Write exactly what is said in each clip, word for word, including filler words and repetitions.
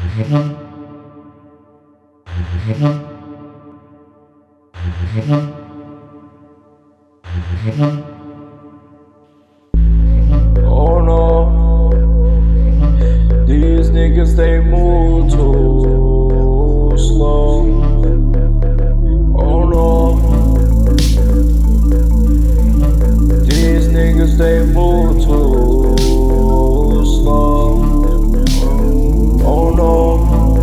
Oh no, these niggas they move too slow. Oh no, these niggas they move too slow. Oh no,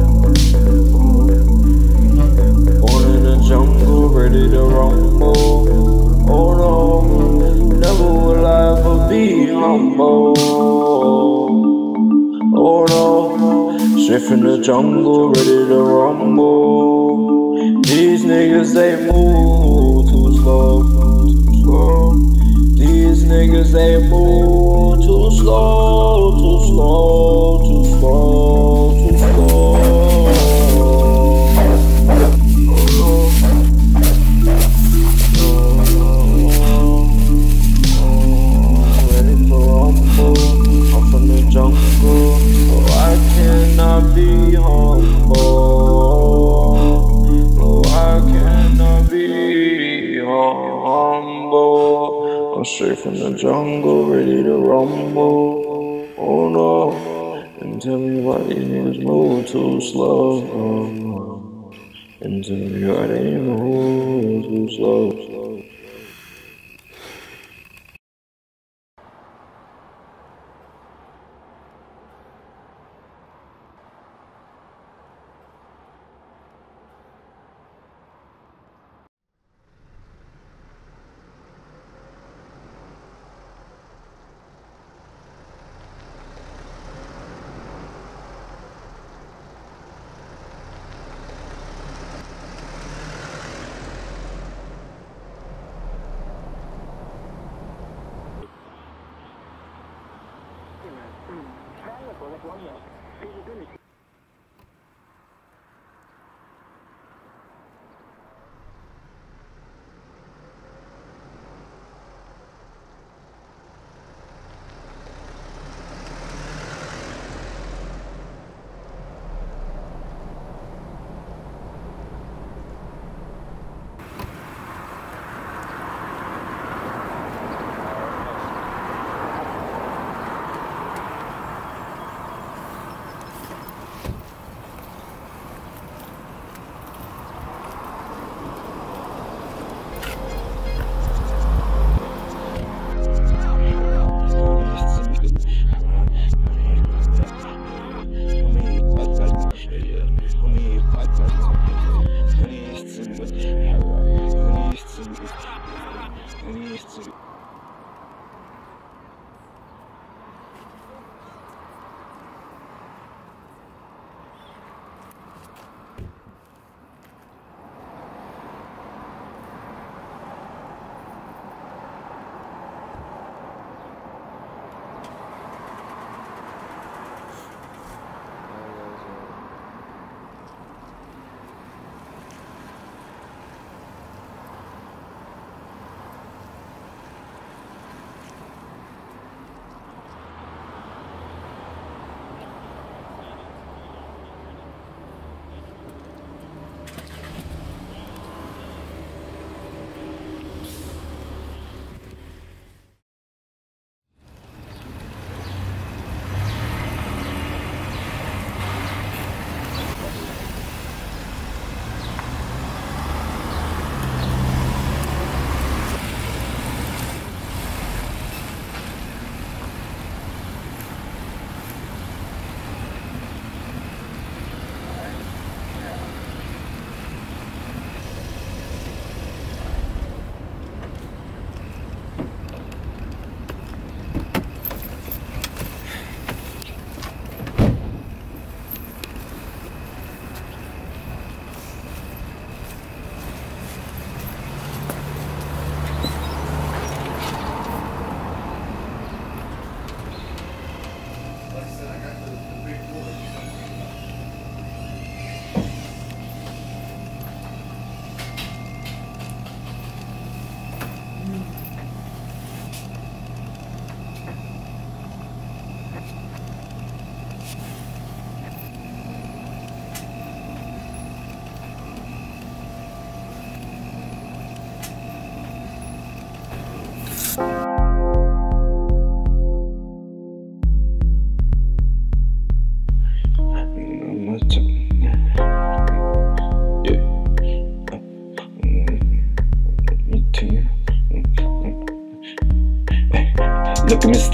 born in the jungle, ready to rumble. Oh no, never will I ever be humble. Oh no, straight from the jungle, ready to rumble. These niggas they move too slow, too slow. These niggas they move too slow, too slow, too slow, too slow. Jungle, oh I cannot be humble. Oh I cannot be humble. I'm straight from the jungle, ready to rumble. Oh no, and tell me why these niggas move too slow. Oh, and tell me why they move too slow.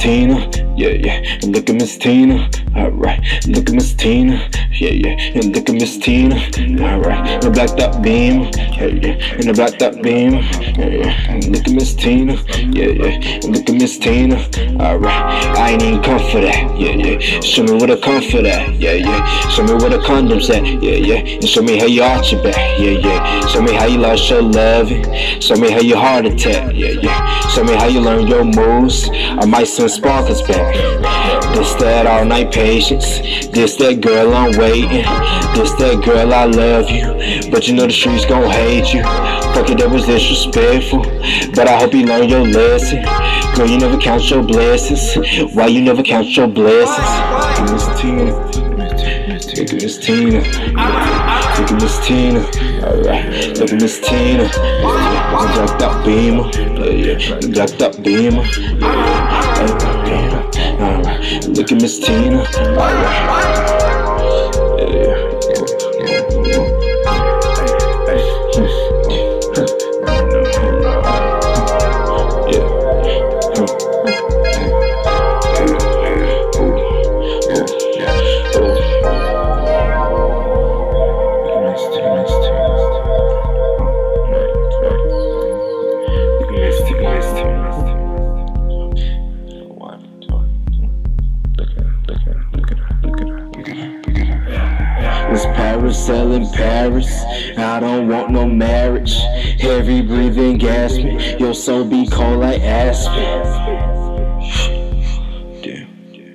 Tina, yeah, yeah, and look at Miss Tina, alright, look at Miss Tina, yeah, yeah, and look at Miss Tina, alright, in the blacked out beam, yeah, yeah, in the blacked out beam, yeah, yeah, and look at Miss Tina, yeah, yeah, and look at Miss Tina, alright, I ain't even come for that, yeah, yeah, show me where to come for that, yeah, yeah, show me where the condoms at, yeah, yeah, and show me how you arch your back, yeah, yeah, show me how you lost your loving, show me how you heart attack, yeah, yeah, show me how you learn your moves, I might send sparkles back, this that all night patience, this that girl I'm waiting, this that girl I love you, but you know the streets gon' hate you, fuck it that was disrespectful, but I hope you learn your lesson, girl you never count your blessings, why you never count your blessings, look at Miss Tina, look at Miss Tina, look at Miss Tina, alright, look at Miss Tina, the blacked out beamer, yeah, yeah, the blacked out beamer, yeah, yeah, alright, look at Miss Tina, alright, yeah, selling Paris, I don't want no marriage. Heavy breathing, gasping, your soul be cold like aspen. Damn.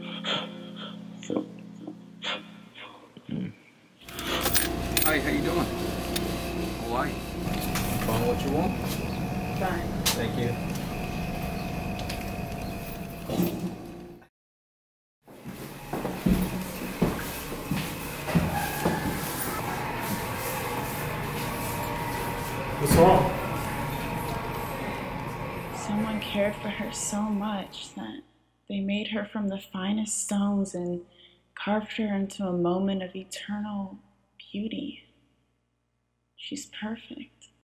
Hi, how you doing? How are you? Find what you want? Fine. Thank you. What's wrong? Someone cared for her so much that they made her from the finest stones and carved her into a moment of eternal beauty. She's perfect.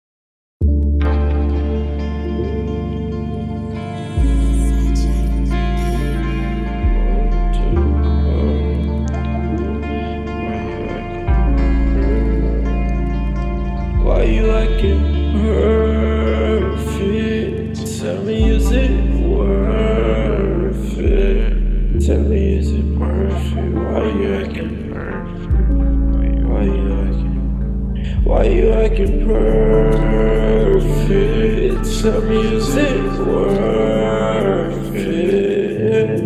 Why you like it perfect? Tell me, is it worth it? Tell me, is it perfect? Why you acting perfect? Why you acting? Why you acting perfect? Tell me, is it worth it?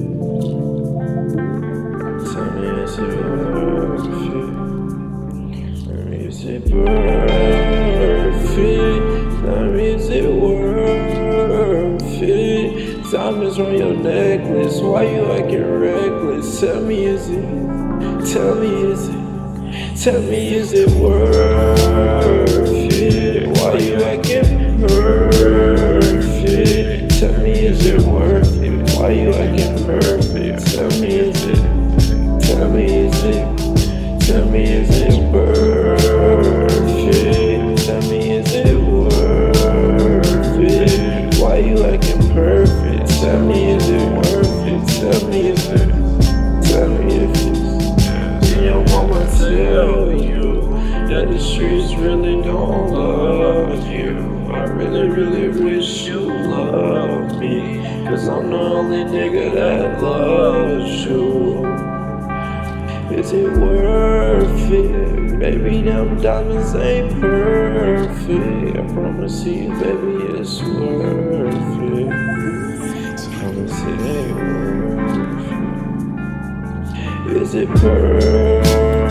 Tell me, is it worth it? Tell me, is it perfect? Tell me, is it worth it? Diamonds on your necklace, why you acting reckless? Tell me, is it? Tell me, is it? Tell me, is it worth it? Why you acting perfect? Tell me, is it worth it? Why you acting perfect? Tell me, is it? Tell me, is it? Tell me, is it worth it? Tell me, is it worth it? Why you acting perfect? Tell me, is it worth it? Tell me, is it? Tell me if it's. Did your mama tell you that the streets really don't love you? I really, really wish you loved me, cause I'm the only nigga that loves you. Is it worth it? Baby, them diamonds ain't perfect. I promise you, baby, it's worth it. I promise it ain't worth it. Is it perfect?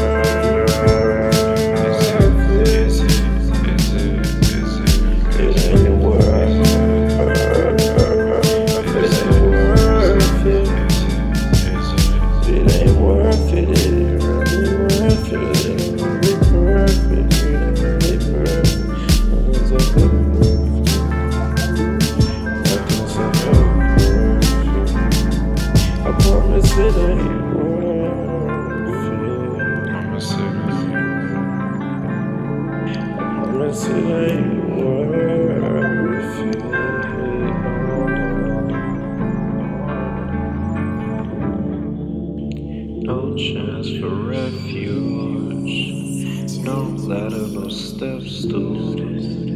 Is it? Is it? Is it? It ain't worth it. Is it worth it? It ain't worth it. It ain't really worth it. It ain't really perfect. It ain't really perfect. Is it perfect? I promise it ain't worth it. I promise it ain't worth it. chance for refuge. No ladder, no steps, dude.